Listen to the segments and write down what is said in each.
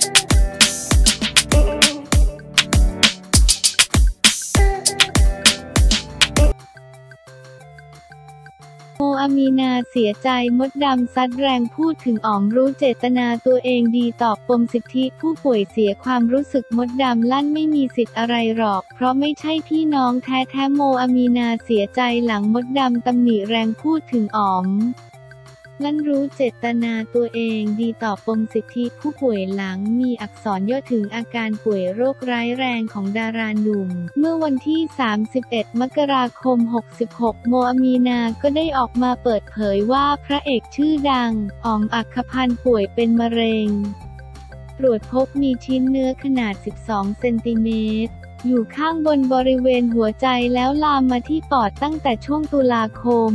โมอามีนาเสียใจมดดำซัดแรงพูดถึงอ๋อมรู้เจตนาตัวเองดีตอบปมสิทธิผู้ป่วยเสียความรู้สึกมดดำลั่นไม่มีสิทธิ์อะไรหรอกเพราะไม่ใช่พี่น้องแท้ๆโมอามีนาเสียใจหลังมดดำตำหนิแรงพูดถึงอ๋อมลั่นรู้เจตนาตัวเองดีตอบปมสิทธิผู้ป่วยหลังมีอักษรย่อถึงอาการป่วยโรคร้ายแรงของดาราหนุ่มเมื่อวันที่ 31 มกราคม 66 โมอามีนาก็ได้ออกมาเปิดเผยว่าพระเอกชื่อดังอ๋อมอัคคพันธ์ป่วยเป็นมะเร็งตรวจพบมีชิ้นเนื้อขนาด 12 เซนติเมตรอยู่ข้างบนบริเวณหัวใจแล้วลามมาที่ปอดตั้งแต่ช่วงตุลาคม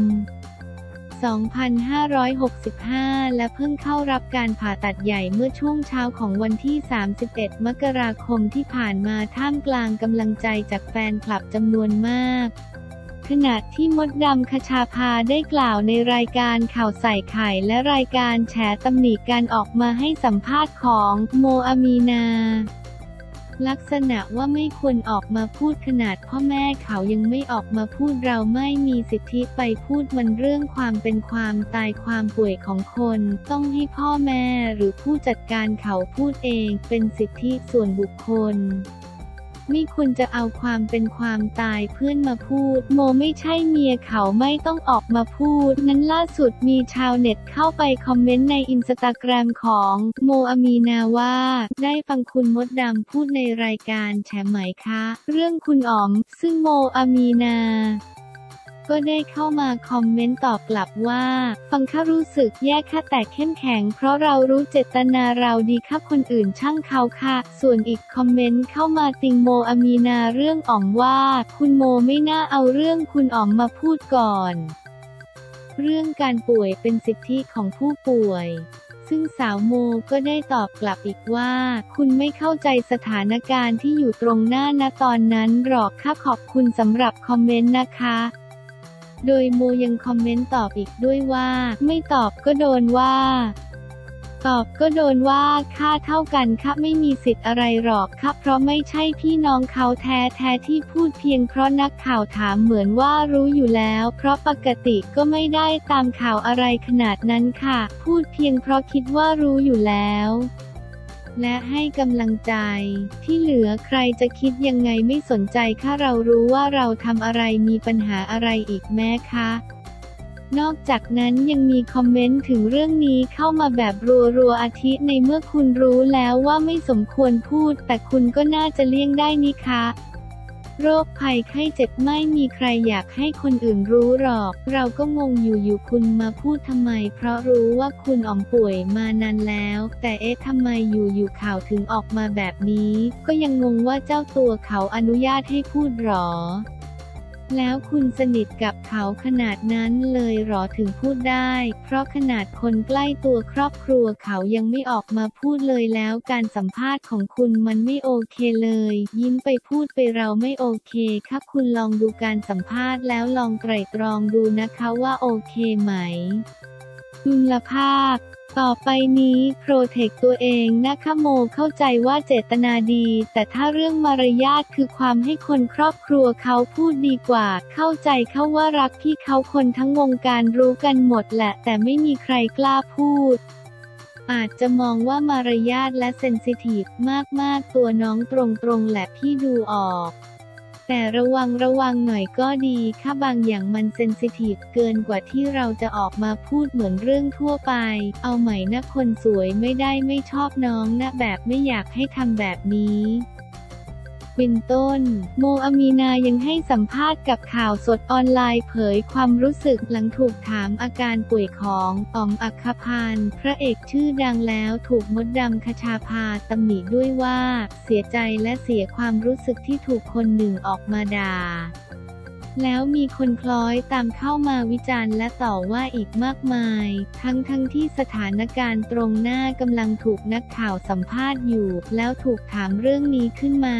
2565 และเพิ่งเข้ารับการผ่าตัดใหญ่เมื่อช่วงเช้าของวันที่ 31 มกราคมที่ผ่านมาท่ามกลางกำลังใจจากแฟนคลับจำนวนมากขณะที่มดดำคชาภาได้กล่าวในรายการข่าวใส่ไข่และรายการแฉตำหนิการออกมาให้สัมภาษณ์ของโมอามีนาลักษณะว่าไม่ควรออกมาพูดขนาดพ่อแม่เขายังไม่ออกมาพูดเราไม่มีสิทธิไปพูดมันเรื่องความเป็นความตายความป่วยของคนต้องให้พ่อแม่หรือผู้จัดการเขาพูดเองเป็นสิทธิส่วนบุคคลไม่ควรจะเอาความเป็นความตายเพื่อนมาพูดโมไม่ใช่เมียเขาไม่ต้องออกมาพูดนั้นล่าสุดมีชาวเน็ตเข้าไปคอมเมนต์ในอินสตาแกรมของโมอามีนาว่าได้ฟังคุณมดดำพูดในรายการแฉไหมคะเรื่องคุณอ๋อมซึ่งโมอามีนาก็ได้เข้ามาคอมเมนต์ตอบกลับว่าฟังค่ะรู้สึกแย่ค่ะแต่เข้มแข็งเพราะเรารู้เจตนาเราดีค่ะคนอื่นช่างเขาค่ะส่วนอีกคอมเมนต์เข้ามาติงโมอามีนาเรื่องอ๋อมว่าคุณโมไม่น่าเอาเรื่องคุณอ๋อมมาพูดก่อนเรื่องการป่วยเป็นสิทธิของผู้ป่วยซึ่งสาวโมก็ได้ตอบกลับอีกว่าคุณไม่เข้าใจสถานการณ์ที่อยู่ตรงหน้าณตอนนั้นหรอกค่ะขอบคุณสำหรับคอมเมนต์นะคะโดยโมยังคอมเมนต์ตอบอีกด้วยว่าไม่ตอบก็โดนว่าตอบก็โดนว่าค่าเท่ากันค่ะไม่มีสิทธิ์อะไรหรอกค่ะเพราะไม่ใช่พี่น้องเขาแท้ที่พูดเพียงเพราะนักข่าวถามเหมือนว่ารู้อยู่แล้วเพราะปกติก็ไม่ได้ตามข่าวอะไรขนาดนั้นค่ะพูดเพียงเพราะคิดว่ารู้อยู่แล้วและให้กำลังใจที่เหลือใครจะคิดยังไงไม่สนใจค่ะเรารู้ว่าเราทำอะไรมีปัญหาอะไรอีกแม้คะนอกจากนั้นยังมีคอมเมนต์ถึงเรื่องนี้เข้ามาแบบรัวๆอาทิในเมื่อคุณรู้แล้วว่าไม่สมควรพูดแต่คุณก็น่าจะเลี่ยงได้นี่คะโรคภัยไข้เจ็บไม่มีใครอยากให้คนอื่นรู้หรอกเราก็งงอยู่คุณมาพูดทำไมเพราะรู้ว่าคุณอ๋อมป่วยมานานแล้วแต่ทำไมอยู่ข่าวถึงออกมาแบบนี้ก็ยังงงว่าเจ้าตัวเขาอนุญาตให้พูดหรอแล้วคุณสนิทกับเขาขนาดนั้นเลยหรอถึงพูดได้เพราะขนาดคนใกล้ตัวครอบครัวเขายังไม่ออกมาพูดเลยแล้วการสัมภาษณ์ของคุณมันไม่โอเคเลยยิ้มไปพูดไปเราไม่โอเคค่ะคุณลองดูการสัมภาษณ์แล้วลองไตร่ตรองดูนะคะว่าโอเคไหมคุณภาพต่อไปนี้โปรเทคตัวเองนะคะโมเข้าใจว่าเจตนาดีแต่ถ้าเรื่องมารยาทคือความให้คนครอบครัวเขาพูดดีกว่าเข้าใจเขาว่ารักพี่เขาคนทั้งวงการรู้กันหมดแหละแต่ไม่มีใครกล้าพูดอาจจะมองว่ามารยาทและเซนซิทีฟมากๆตัวน้องตรงๆแหละพี่ดูออกแต่ระวังหน่อยก็ดีค่ะบางอย่างมันเซนซิทีฟเกินกว่าที่เราจะออกมาพูดเหมือนเรื่องทั่วไปเอาใหม่นะคนสวยไม่ได้ไม่ชอบน้องนะแบบไม่อยากให้ทำแบบนี้เป็นต้นโมอามีนายังให้สัมภาษณ์กับข่าวสดออนไลน์เผยความรู้สึกหลังถูกถามอาการป่วยของอ๋อมอัคคพันธ์พระเอกชื่อดังแล้วถูกมดดำคชาภาตำหนิด้วยว่าเสียใจและเสียความรู้สึกที่ถูกคนหนึ่งออกมาด่าแล้วมีคนคล้อยตามเข้ามาวิจารณ์และต่อว่าอีกมากมายทั้งที่สถานการณ์ตรงหน้ากำลังถูกนักข่าวสัมภาษณ์อยู่แล้วถูกถามเรื่องนี้ขึ้นมา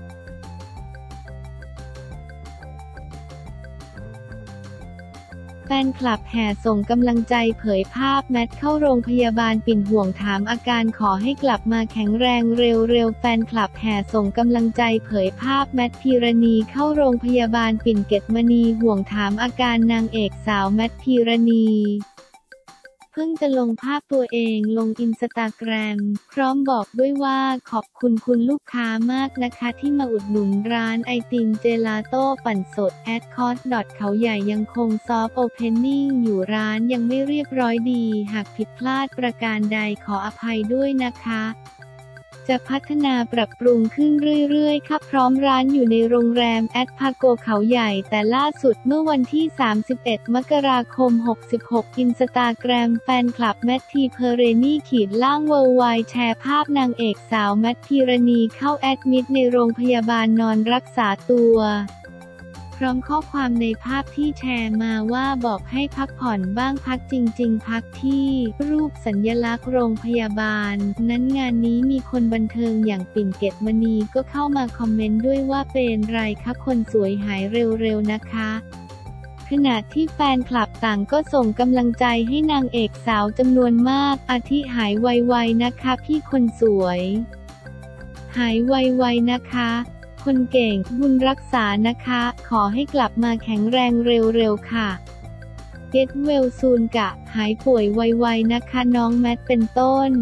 แฟนคลับแห่ส่งกำลังใจเผยภาพแมทเข้าโรงพยาบาลปิ่นห่วงถามอาการขอให้กลับมาแข็งแรงเร็วๆแฟนคลับแห่ส่งกำลังใจเผยภาพแมทพีรณีเข้าโรงพยาบาลปิ่นเกตมณีห่วงถามอาการนางเอกสาวแมทพีรณีเพิ่งจะลงภาพตัวเองลงอินสตาแกรมพร้อมบอกด้วยว่าขอบคุณคุณลูกค้ามากนะคะที่มาอุดหนุนร้านไอติมเจลาโต้ปั่นสดแอดคอร์สเขาใหญ่ยังคงซอฟต์โอเพนนิ่งอยู่ร้านยังไม่เรียบร้อยดีหากผิดพลาดประการใดขออภัยด้วยนะคะจะพัฒนาปรับปรุงขึ้นเรื่อยๆค่ะพร้อมร้านอยู่ในโรงแรมแอดพาโกเขาใหญ่แต่ล่าสุดเมื่อวันที่ 31 มกราคม 66 อินสตาแกรมแฟนคลับแมททีเพเรนี่เวิลด์ไวด์แชร์ภาพนางเอกสาวแมทพีรณีเข้าแอดมิดในโรงพยาบาลนอนรักษาตัวพร้อมข้อความในภาพที่แชร์มาว่าบอกให้พักผ่อนบ้างพักจริงๆพักที่รูปสัญลักษณ์โรงพยาบาลนั้นงานนี้มีคนบันเทิงอย่างปิ่นเกตมณีก็เข้ามาคอมเมนต์ด้วยว่าเป็นไรคะคนสวยหายเร็วๆนะคะขณะที่แฟนคลับต่างก็ส่งกำลังใจให้นางเอกสาวจำนวนมากอาทิหายไวๆนะคะพี่คนสวยหายไวๆนะคะคนเก่งบุญรักษานะคะขอให้กลับมาแข็งแรงเร็วๆค่ะ Get well soon กะหายป่วยไวๆนะคะน้องแมทเป็นต้น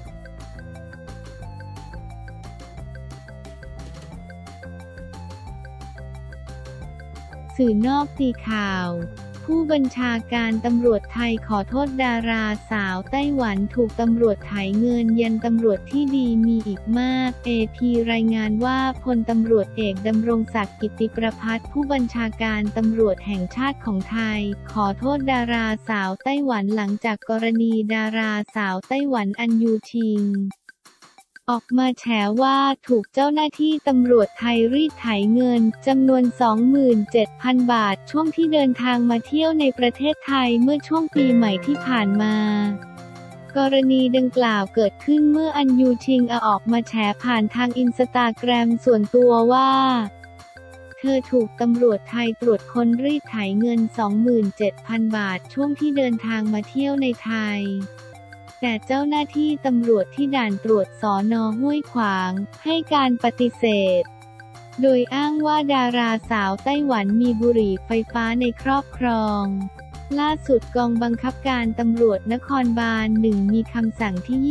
สื่อนอกตีข่าวผู้บัญชาการตำรวจไทยขอโทษดาราสาวไต้หวันถูกตำรวจไถเงินยันตำรวจที่ดีมีอีกมาก AP รายงานว่าพลตำรวจเอกดำรงศักดิ์กิติประภัสผู้บัญชาการตำรวจแห่งชาติของไทยขอโทษดาราสาวไต้หวันหลังจากกรณีดาราสาวไต้หวันอันยูชิงออกมาแฉว่าถูกเจ้าหน้าที่ตำรวจไทยรีดไถเงินจำนวน 27,000 บาทช่วงที่เดินทางมาเที่ยวในประเทศไทยเมื่อช่วงปีใหม่ที่ผ่านมากรณีดังกล่าวเกิดขึ้นเมื่ออันยูชิงออกมาแฉผ่านทางอินสตาแกรมส่วนตัวว่าเธอถูกตำรวจไทยตรวจค้นรีดไถเงิน 27,000 บาทช่วงที่เดินทางมาเที่ยวในไทยแต่เจ้าหน้าที่ตำรวจที่ด่านตรวจสน.ห้วยขวางให้การปฏิเสธโดยอ้างว่าดาราสาวไต้หวันมีบุหรี่ไฟฟ้าในครอบครองล่าสุดกองบังคับการตำรวจนครบาล1มีคำสั่งที่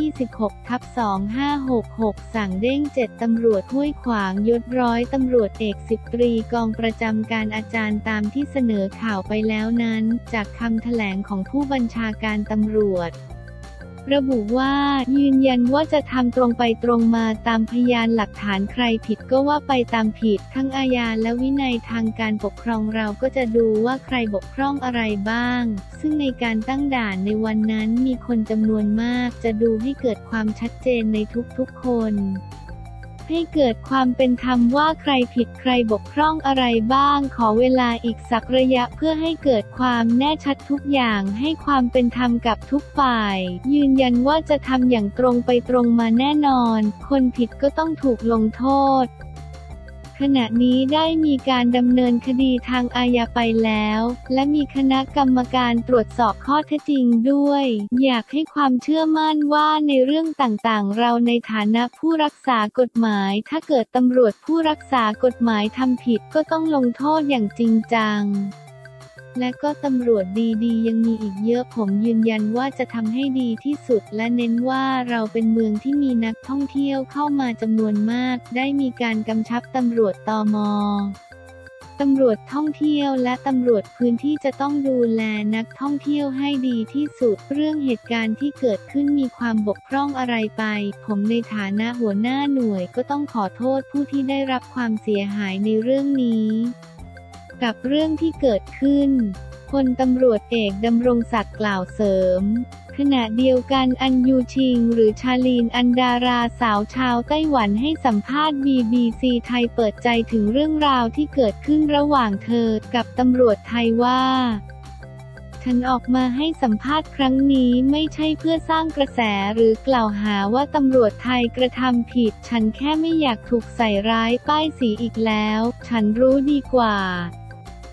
26/2566 สั่งเด้ง7ตำรวจห้วยขวางยศร้อยตำรวจเอก10 ตรีกองประจำการอาจารย์ตามที่เสนอข่าวไปแล้วนั้นจากคำแถลงของผู้บัญชาการตำรวจระบุว่ายืนยันว่าจะทำตรงไปตรงมาตามพยานหลักฐานใครผิดก็ว่าไปตามผิดทั้งอาญาและวินัยทางการปกครองเราก็จะดูว่าใครบกพร่องอะไรบ้างซึ่งในการตั้งด่านในวันนั้นมีคนจำนวนมากจะดูให้เกิดความชัดเจนในทุกๆคนให้เกิดความเป็นธรรมว่าใครผิดใครบกพร่องอะไรบ้างขอเวลาอีกสักระยะเพื่อให้เกิดความแน่ชัดทุกอย่างให้ความเป็นธรรมกับทุกฝ่ายยืนยันว่าจะทำอย่างตรงไปตรงมาแน่นอนคนผิดก็ต้องถูกลงโทษขณะนี้ได้มีการดำเนินคดีทางอาญาไปแล้วและมีคณะกรรมการตรวจสอบข้อเท็จจริงด้วยอยากให้ความเชื่อมั่นว่าในเรื่องต่างๆเราในฐานะผู้รักษากฎหมายถ้าเกิดตำรวจผู้รักษากฎหมายทำผิดก็ต้องลงโทษอย่างจริงจังและก็ตำรวจดีๆยังมีอีกเยอะผมยืนยันว่าจะทำให้ดีที่สุดและเน้นว่าเราเป็นเมืองที่มีนักท่องเที่ยวเข้ามาจำนวนมากได้มีการกำชับตำรวจตม.ตำรวจท่องเที่ยวและตำรวจพื้นที่จะต้องดูแลนักท่องเที่ยวให้ดีที่สุดเรื่องเหตุการณ์ที่เกิดขึ้นมีความบกพร่องอะไรไปผมในฐานะหัวหน้าหน่วยก็ต้องขอโทษผู้ที่ได้รับความเสียหายในเรื่องนี้กับเรื่องที่เกิดขึ้นพลตำรวจเอกดำรงศักดิ์กล่าวเสริมขณะเดียวกันอันยูชิงหรือชาลีนอันดาราสาวชาวไต้หวันให้สัมภาษณ์ BBC ไทยเปิดใจถึงเรื่องราวที่เกิดขึ้นระหว่างเธอกับตำรวจไทยว่าฉันออกมาให้สัมภาษณ์ครั้งนี้ไม่ใช่เพื่อสร้างกระแสหรือกล่าวหาว่าตำรวจไทยกระทำผิดฉันแค่ไม่อยากถูกใส่ร้ายป้ายสีอีกแล้วฉันรู้ดีกว่า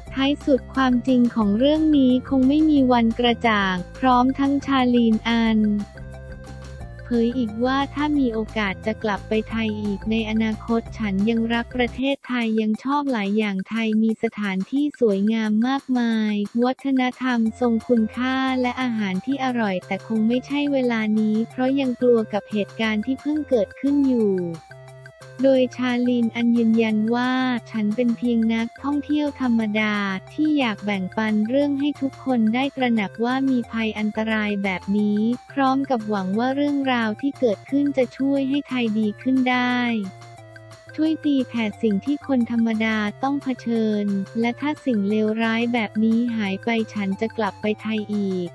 ท้ายสุดความจริงของเรื่องนี้คงไม่มีวันกระจ่างพร้อมทั้งชาลีนอันเผยอีกว่าถ้ามีโอกาสจะกลับไปไทยอีกในอนาคตฉันยังรักประเทศไทยยังชอบหลายอย่างไทยมีสถานที่สวยงามมากมายวัฒนธรรมทรงคุณค่าและอาหารที่อร่อยแต่คงไม่ใช่เวลานี้เพราะยังกลัวกับเหตุการณ์ที่เพิ่งเกิดขึ้นอยู่โดยชาลีนอันยืนยันว่าฉันเป็นเพียงนักท่องเที่ยวธรรมดาที่อยากแบ่งปันเรื่องให้ทุกคนได้ตระหนักว่ามีภัยอันตรายแบบนี้พร้อมกับหวังว่าเรื่องราวที่เกิดขึ้นจะช่วยให้ไทยดีขึ้นได้ช่วยตีแผ่สิ่งที่คนธรรมดาต้องเผชิญและถ้าสิ่งเลวร้ายแบบนี้หายไปฉันจะกลับไปไทยอีก